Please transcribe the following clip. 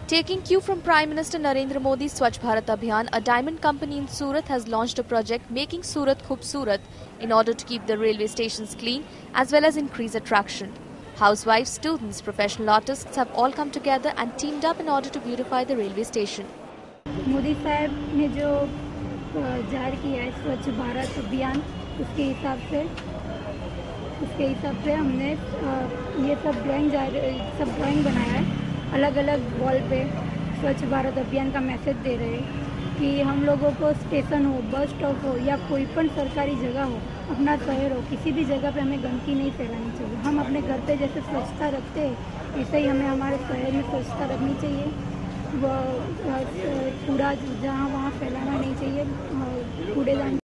Taking cue from Prime Minister Narendra Modi's Swacch Bharat Abhiyan, a diamond company in Surat has launched a project Making Surat Khubsurat in order to keep the railway stations clean as well as increase attraction. Housewives, students, professional artists have all come together and teamed up in order to beautify the railway station. Modi साहब ने जो जाहिर किया है स्वच्छ भारत अभियान, उसके हिसाब से हमने ये सब ड्राइंग बनाया है। अलग अलग वॉल पे स्वच्छ भारत अभियान का मैसेज दे रहे हैं कि हम लोगों को स्टेशन हो, बस स्टॉप हो या कोई पण सरकारी जगह हो, अपना शहर हो, किसी भी जगह पे हमें गंदगी नहीं फैलानी चाहिए। हम अपने घर पे जैसे स्वच्छता रखते हैं, ऐसे ही हमें हमारे शहर में स्वच्छता रखनी चाहिए। वो कूड़ा जहाँ वहाँ फैलाना नहीं चाहिए, कूड़ेदान